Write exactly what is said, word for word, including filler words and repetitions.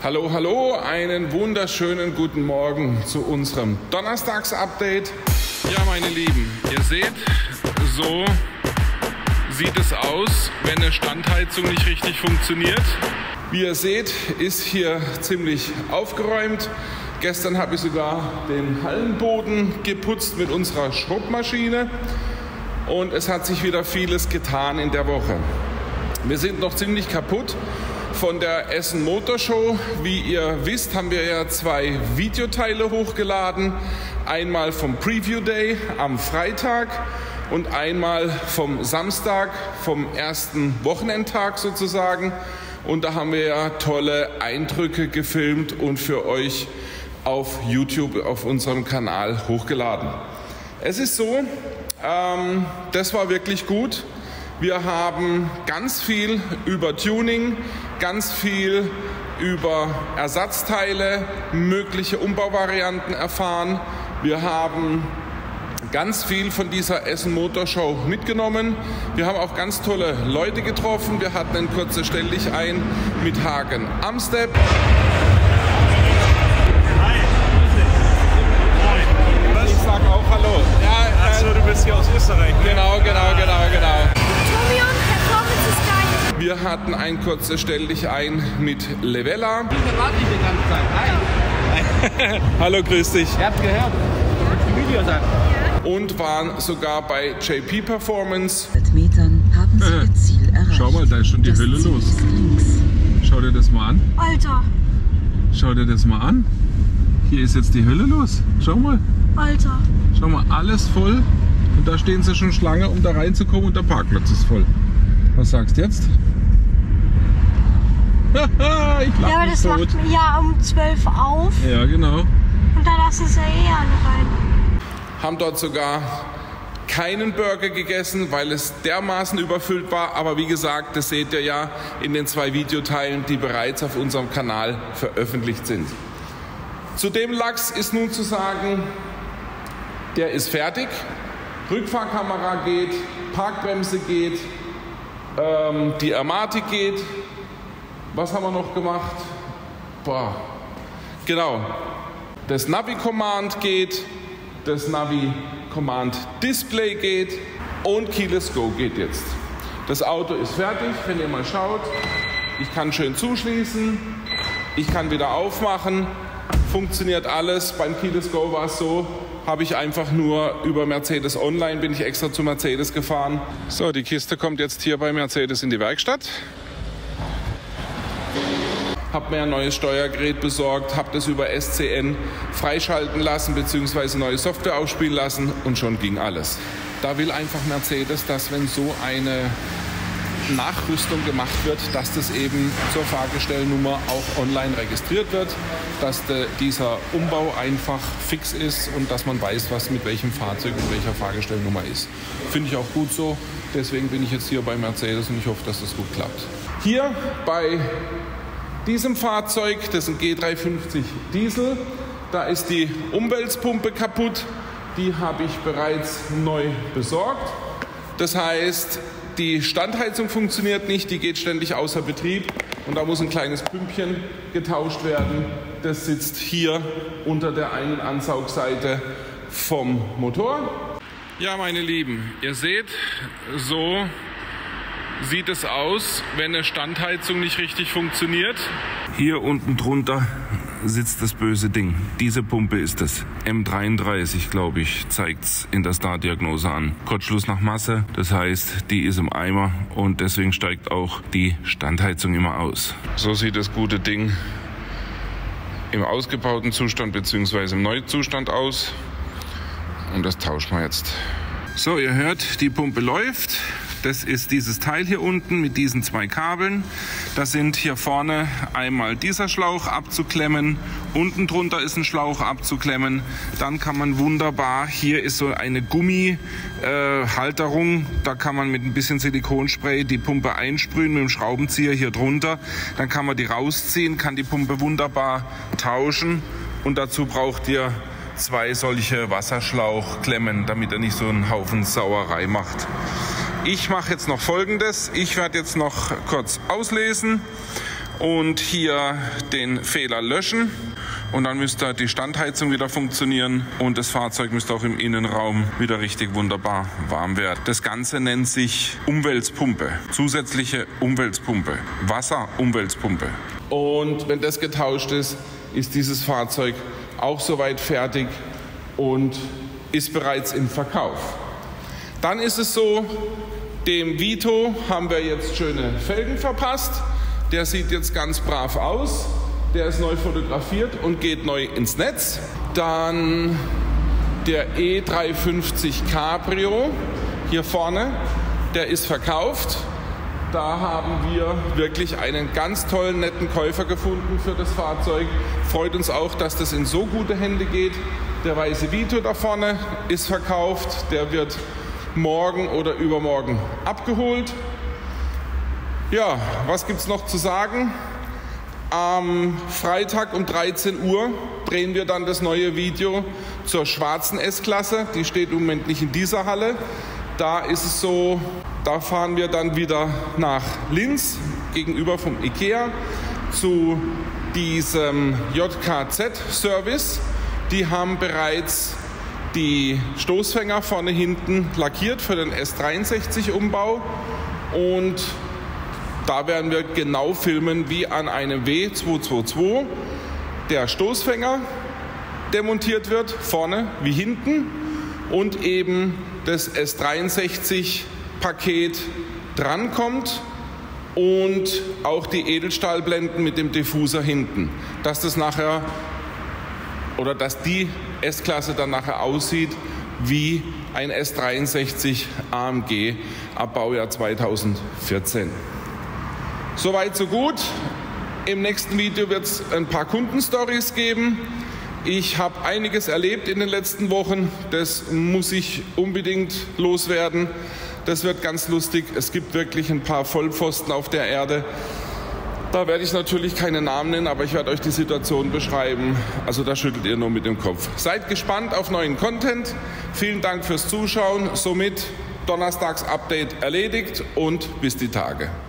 Hallo, hallo, einen wunderschönen guten Morgen zu unserem Donnerstags-Update. Ja, meine Lieben, ihr seht, so sieht es aus, wenn eine Standheizung nicht richtig funktioniert. Wie ihr seht, ist hier ziemlich aufgeräumt. Gestern habe ich sogar den Hallenboden geputzt mit unserer Schrubbmaschine und es hat sich wieder vieles getan in der Woche. Wir sind noch ziemlich kaputt von der Essen Motor Show. Wie ihr wisst, haben wir ja zwei Videoteile hochgeladen. Einmal vom Preview Day am Freitag und einmal vom Samstag, vom ersten Wochenendtag sozusagen. Und da haben wir ja tolle Eindrücke gefilmt und für euch auf YouTube, auf unserem Kanal hochgeladen. Es ist so, ähm, das war wirklich gut. Wir haben ganz viel über Tuning, ganz viel über Ersatzteile, mögliche Umbauvarianten erfahren. Wir haben ganz viel von dieser Essen Motor Show mitgenommen. Wir haben auch ganz tolle Leute getroffen. Wir hatten ein kurzes Stelldichein mit Hagen Amsteb. Hi. Ich sag auch Hallo. Ja, äh, Achso, du bist hier aus Österreich. Ne? Genau, genau, genau, genau. Wir hatten ein kurzes Stelldichein mit Levella. Hier warte ich die ganze Zeit. Hi. Hallo, grüß dich. Ihr habt gehört, die Videos an. Und waren sogar bei J P Performance. Mit Metern haben Sie Ihr Ziel erreicht. Schau mal, da ist schon die Das Hölle Ziel los. ist links. Schau dir das mal an. Alter, Schau dir das mal an. Hier ist jetzt die Hölle los. Schau mal. Alter. Schau mal, alles voll. Und da stehen sie schon Schlange, um da reinzukommen und der Parkplatz ist voll. Was sagst du jetzt? ich lach Ja, aber mich das tot. macht ja um zwölf auf Ja, genau. und da lassen sie eh alle rein. Haben dort sogar keinen Burger gegessen, weil es dermaßen überfüllt war. Aber wie gesagt, das seht ihr ja in den zwei Videoteilen, die bereits auf unserem Kanal veröffentlicht sind. Zu dem Lachs ist nun zu sagen, der ist fertig. Rückfahrkamera geht, Parkbremse geht, ähm, die Ermatik geht. Was haben wir noch gemacht? Boah. Genau. Das Navi-Command geht, das Navi-Command-Display geht und Keyless Go geht jetzt. Das Auto ist fertig, wenn ihr mal schaut. Ich kann schön zuschließen, ich kann wieder aufmachen, funktioniert alles. Beim Keyless Go war es so, habe ich einfach nur über Mercedes Online, bin ich extra zu Mercedes gefahren. So, die Kiste kommt jetzt hier bei Mercedes in die Werkstatt. Habe mir ein neues Steuergerät besorgt, habe das über S C N freischalten lassen bzw. neue Software aufspielen lassen und schon ging alles. Da will einfach Mercedes, dass wenn so eine Nachrüstung gemacht wird, dass das eben zur Fahrgestellnummer auch online registriert wird, dass de, dieser Umbau einfach fix ist und dass man weiß, was mit welchem Fahrzeug und welcher Fahrgestellnummer ist. Finde ich auch gut so, deswegen bin ich jetzt hier bei Mercedes und ich hoffe, dass das gut klappt. Hier bei diesem Fahrzeug, das ist ein G dreihundertfünfzig Diesel, da ist die Umweltpumpe kaputt, die habe ich bereits neu besorgt. Das heißt, die Standheizung funktioniert nicht, die geht ständig außer Betrieb und da muss ein kleines Pümpchen getauscht werden. Das sitzt hier unter der einen Ansaugseite vom Motor. Ja, meine Lieben, ihr seht, so sieht es aus, wenn eine Standheizung nicht richtig funktioniert. Hier unten drunter sitzt das böse Ding. Diese Pumpe ist es. M dreiunddreißig, glaube ich, zeigt es in der Startdiagnose an. Kurzschluss nach Masse, das heißt, die ist im Eimer und deswegen steigt auch die Standheizung immer aus. So sieht das gute Ding im ausgebauten Zustand bzw. im Neuzustand aus. Und das tauschen wir jetzt. So, ihr hört, die Pumpe läuft. Das ist dieses Teil hier unten mit diesen zwei Kabeln. Das sind hier vorne einmal dieser Schlauch abzuklemmen. Unten drunter ist ein Schlauch abzuklemmen. Dann kann man wunderbar, hier ist so eine Gummihalterung. Äh, da kann man mit ein bisschen Silikonspray die Pumpe einsprühen mit dem Schraubenzieher hier drunter. Dann kann man die rausziehen, kann die Pumpe wunderbar tauschen. Und dazu braucht ihr zwei solche Wasserschlauchklemmen, damit er nicht so einen Haufen Sauerei macht. Ich mache jetzt noch Folgendes. Ich werde jetzt noch kurz auslesen und hier den Fehler löschen. Und dann müsste die Standheizung wieder funktionieren und das Fahrzeug müsste auch im Innenraum wieder richtig wunderbar warm werden. Das Ganze nennt sich Umweltpumpe, zusätzliche Umweltpumpe, Wasserumweltpumpe. Und wenn das getauscht ist, ist dieses Fahrzeug auch soweit fertig und ist bereits im Verkauf. Dann ist es so, dem Vito haben wir jetzt schöne Felgen verpasst. Der sieht jetzt ganz brav aus. Der ist neu fotografiert und geht neu ins Netz. Dann der E dreihundertfünfzig Cabrio hier vorne, der ist verkauft. Da haben wir wirklich einen ganz tollen, netten Käufer gefunden für das Fahrzeug. Freut uns auch, dass das in so gute Hände geht. Der weiße Vito da vorne ist verkauft. Der wird morgen oder übermorgen abgeholt. Ja, was gibt es noch zu sagen? Am Freitag um dreizehn Uhr drehen wir dann das neue Video zur schwarzen S-Klasse. Die steht im Moment nicht in dieser Halle. Da ist es so, da fahren wir dann wieder nach Linz, gegenüber vom IKEA, zu diesem J K Z-Service. Die haben bereits die Stoßfänger vorne hinten lackiert für den S dreiundsechzig-Umbau. Und da werden wir genau filmen, wie an einem W zweihundertzweiundzwanzig der Stoßfänger demontiert wird, vorne wie hinten, und eben das S dreiundsechzig-Paket drankommt und auch die Edelstahlblenden mit dem Diffuser hinten, dass das nachher oder dass die S-Klasse dann nachher aussieht wie ein S dreiundsechzig A M G ab Baujahr zweitausendvierzehn. Soweit, so gut. Im nächsten Video wird es ein paar Kundenstories geben. Ich habe einiges erlebt in den letzten Wochen. Das muss ich unbedingt loswerden. Das wird ganz lustig. Es gibt wirklich ein paar Vollpfosten auf der Erde. Da werde ich natürlich keine Namen nennen, aber ich werde euch die Situation beschreiben. Also da schüttelt ihr nur mit dem Kopf. Seid gespannt auf neuen Content. Vielen Dank fürs Zuschauen. Somit Donnerstags Update erledigt und bis die Tage.